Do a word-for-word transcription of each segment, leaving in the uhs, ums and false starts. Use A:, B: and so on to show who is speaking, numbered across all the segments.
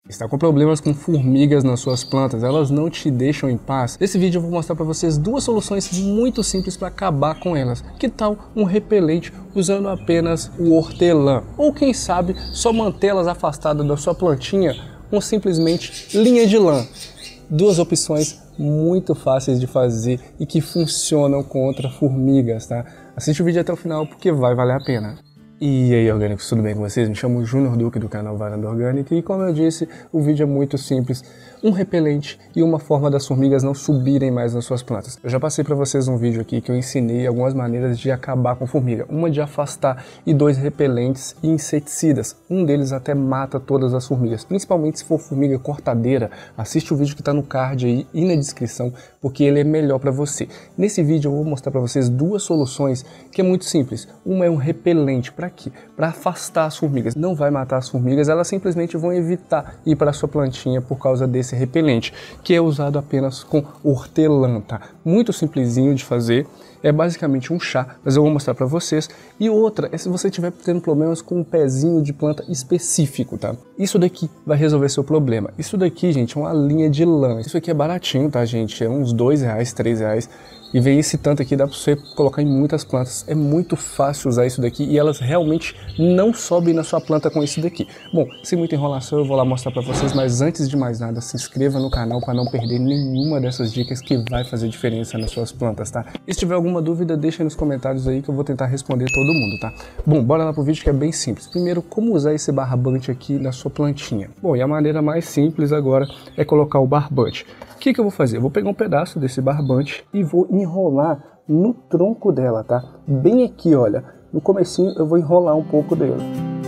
A: Está com problemas com formigas nas suas plantas, elas não te deixam em paz? Nesse vídeo eu vou mostrar para vocês duas soluções muito simples para acabar com elas. Que tal um repelente usando apenas o hortelã? Ou quem sabe só mantê-las afastadas da sua plantinha com simplesmente linha de lã. Duas opções muito fáceis de fazer e que funcionam contra formigas, tá? Assiste o vídeo até o final porque vai valer a pena. E aí, orgânicos, tudo bem com vocês? Me chamo Júnior Duque do canal Varanda Orgânica e, como eu disse, o vídeo é muito simples. Um repelente e uma forma das formigas não subirem mais nas suas plantas. Eu já passei para vocês um vídeo aqui que eu ensinei algumas maneiras de acabar com formiga. Uma de afastar e dois repelentes e inseticidas. Um deles até mata todas as formigas, principalmente se for formiga cortadeira. Assiste o vídeo que está no card aí e na descrição, porque ele é melhor para você. Nesse vídeo eu vou mostrar para vocês duas soluções que é muito simples. Uma é um repelente para quê? Para afastar as formigas. Não vai matar as formigas, elas simplesmente vão evitar ir para a sua plantinha por causa desse repelente, que é usado apenas com hortelã, tá? Muito simplesinho de fazer, é basicamente um chá, mas eu vou mostrar para vocês. E outra é se você estiver tendo problemas com um pezinho de planta específico, tá? Isso daqui vai resolver seu problema. Isso daqui, gente, é uma linha de lã. Isso aqui é baratinho, tá, gente? É uns dois reais, três reais. E vem esse tanto aqui, dá para você colocar em muitas plantas. É muito fácil usar isso daqui e elas realmente não sobem na sua planta com isso daqui. Bom, sem muita enrolação eu vou lá mostrar para vocês, mas antes de mais nada, se inscreva no canal para não perder nenhuma dessas dicas que vai fazer diferença nas suas plantas, tá? E se tiver alguma dúvida, deixa nos comentários aí que eu vou tentar responder todo mundo, tá? Bom, bora lá pro vídeo que é bem simples. Primeiro, como usar esse barbante aqui na sua plantinha? Bom, e a maneira mais simples agora é colocar o barbante. O que que eu vou fazer? Eu vou pegar um pedaço desse barbante e vou enrolar no tronco dela, tá? Bem aqui, olha. No comecinho eu vou enrolar um pouco dele.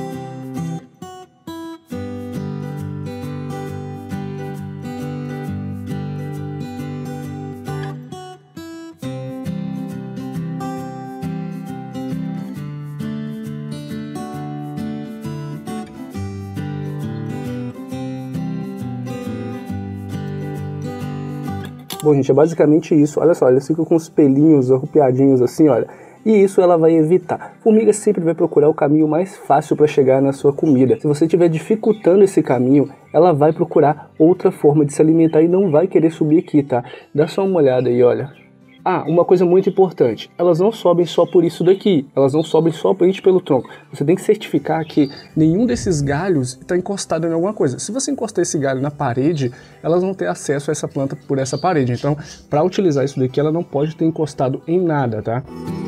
A: Bom, gente, é basicamente isso. Olha só, eles ficam com os pelinhos arrupiadinhos assim, olha. E isso ela vai evitar. Formiga sempre vai procurar o caminho mais fácil para chegar na sua comida. Se você estiver dificultando esse caminho, ela vai procurar outra forma de se alimentar e não vai querer subir aqui, tá? Dá só uma olhada aí, olha. Ah, uma coisa muito importante, elas não sobem só por isso daqui, elas não sobem somente pelo tronco. Você tem que certificar que nenhum desses galhos está encostado em alguma coisa. Se você encostar esse galho na parede, elas vão ter acesso a essa planta por essa parede. Então, para utilizar isso daqui, ela não pode ter encostado em nada, tá?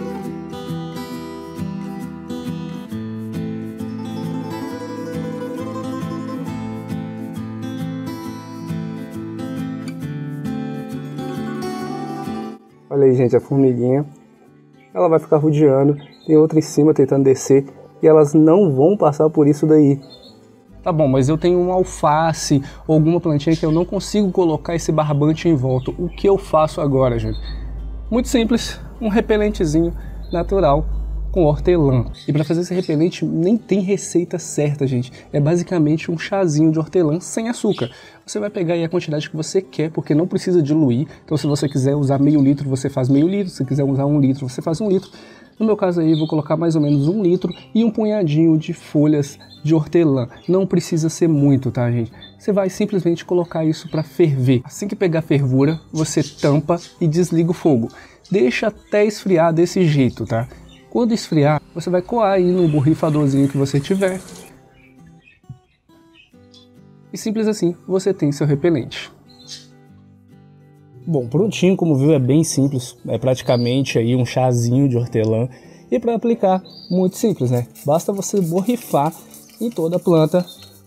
A: Olha aí, gente, a formiguinha, ela vai ficar rodeando, tem outra em cima tentando descer e elas não vão passar por isso daí. Tá bom, mas eu tenho um alface ou alguma plantinha que eu não consigo colocar esse barbante em volta. O que eu faço agora, gente? Muito simples, um repelentezinho natural com hortelã. E para fazer esse repelente nem tem receita certa, gente. É basicamente um chazinho de hortelã sem açúcar. Você vai pegar aí a quantidade que você quer, porque não precisa diluir. Então se você quiser usar meio litro, você faz meio litro. Se quiser usar um litro, você faz um litro. No meu caso aí, eu vou colocar mais ou menos um litro e um punhadinho de folhas de hortelã. Não precisa ser muito, tá, gente? Você vai simplesmente colocar isso para ferver. Assim que pegar fervura, você tampa e desliga o fogo. Deixa até esfriar desse jeito, tá? Quando esfriar, você vai coar aí no borrifadorzinho que você tiver. E simples assim, você tem seu repelente. Bom, prontinho, como viu, é bem simples. É praticamente aí um chazinho de hortelã. E para aplicar, muito simples, né? Basta você borrifar em toda a planta.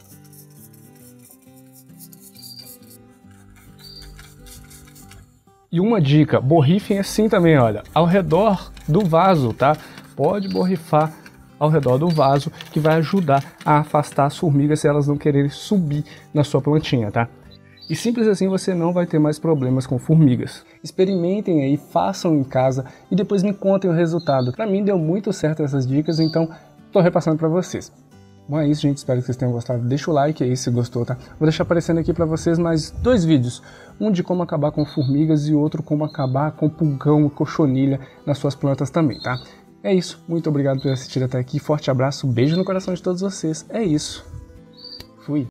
A: E uma dica, borrifem assim também, olha, ao redor do vaso, tá? Pode borrifar ao redor do vaso, que vai ajudar a afastar as formigas se elas não quererem subir na sua plantinha, tá? E simples assim você não vai ter mais problemas com formigas. Experimentem aí, façam em casa e depois me contem o resultado. Para mim deu muito certo essas dicas, então tô repassando para vocês. Bom, é isso, gente. Espero que vocês tenham gostado. Deixa o like aí se gostou, tá? Vou deixar aparecendo aqui pra vocês mais dois vídeos. Um de como acabar com formigas e outro como acabar com pulgão e cochonilha nas suas plantas também, tá? É isso. Muito obrigado por assistir até aqui. Forte abraço. Beijo no coração de todos vocês. É isso. Fui.